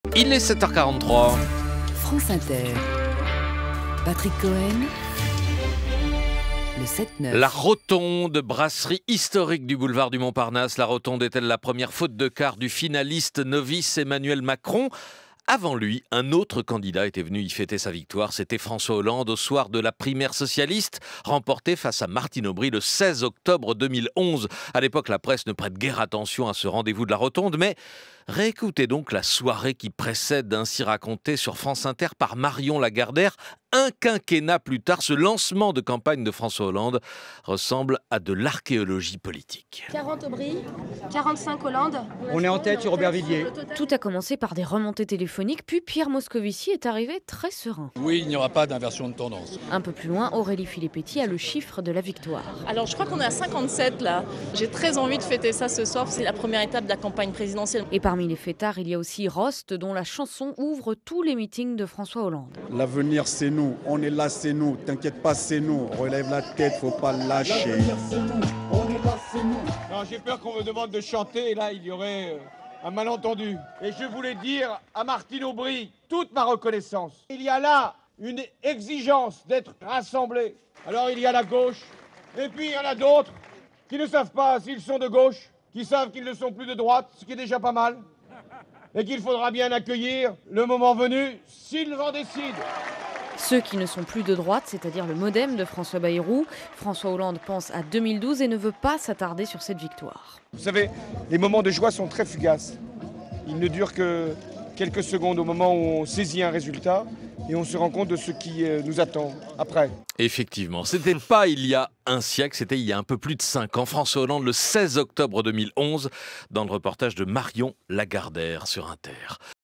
Il est 7h43. France Inter. Patrick Cohen. Le 7-9. La rotonde, brasserie historique du boulevard du Montparnasse. La rotonde est-elle la première faute de quart du finaliste novice Emmanuel Macron ? Avant lui, un autre candidat était venu y fêter sa victoire. C'était François Hollande au soir de la primaire socialiste, remportée face à Martine Aubry le 16 octobre 2011. À l'époque, la presse ne prête guère attention à ce rendez-vous de la rotonde, mais réécoutez donc la soirée qui précède, ainsi racontée sur France Inter par Marion Lagardère. Un quinquennat plus tard, ce lancement de campagne de François Hollande ressemble à de l'archéologie politique. 40 Aubry, 45 Hollande. On est en tête sur Aubervilliers. Tout a commencé par des remontées téléphoniques, puis Pierre Moscovici est arrivé très serein. Oui, il n'y aura pas d'inversion de tendance. Un peu plus loin, Aurélie Filippetti a le chiffre de la victoire. Alors je crois qu'on est à 57 là. J'ai très envie de fêter ça ce soir, c'est la première étape de la campagne présidentielle. Et parmi les fêtards, il y a aussi Rost, dont la chanson ouvre tous les meetings de François Hollande. L'avenir c'est nous, on est là c'est nous, t'inquiète pas c'est nous, relève la tête, faut pas lâcher. J'ai peur qu'on me demande de chanter et là il y aurait un malentendu. Et je voulais dire à Martine Aubry toute ma reconnaissance. Il y a là une exigence d'être rassemblés. Alors il y a la gauche et puis il y en a d'autres qui ne savent pas s'ils sont de gauche, qui savent qu'ils ne sont plus de droite, ce qui est déjà pas mal. Et qu'il faudra bien accueillir le moment venu s'ils en décident. Ceux qui ne sont plus de droite, c'est-à-dire le MoDem de François Bayrou. François Hollande pense à 2012 et ne veut pas s'attarder sur cette victoire. Vous savez, les moments de joie sont très fugaces. Ils ne durent que quelques secondes au moment où on saisit un résultat et on se rend compte de ce qui nous attend après. Effectivement, c'était pas il y a un siècle, c'était il y a un peu plus de 5 ans. François Hollande, le 16 octobre 2011, dans le reportage de Marion Lagardère sur Inter.